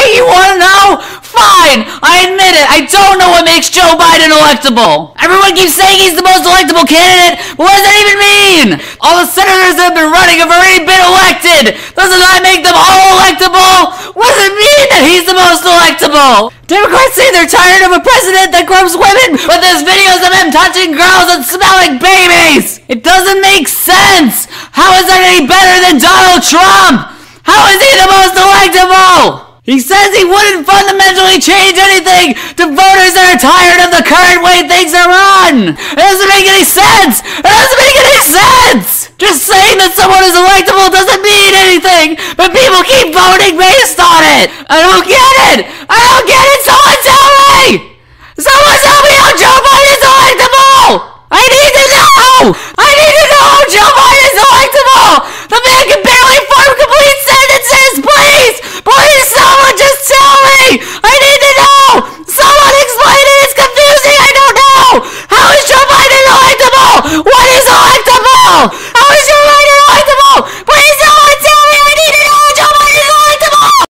You wanna know? Fine, I admit it. I don't know what makes Joe Biden electable. Everyone keeps saying he's the most electable candidate, but what does that even mean? All the senators that have been running have already been elected. Doesn't that make them all electable? What does it mean that he's the most electable? Democrats say they're tired of a president that gropes women, but there's videos of him touching girls and smelling babies. It doesn't make sense. How is that any better than Donald Trump? How is he the most electable? He says he wouldn't fundamentally change anything to voters that are tired of the current way things are run. It doesn't make any sense. It doesn't make any sense. Just saying that someone is electable doesn't mean anything, but people keep voting based on it. I don't get it. I don't get it. Someone tell me. Someone tell me how Joe Biden's electable. I need to know. I need to know how Joe Biden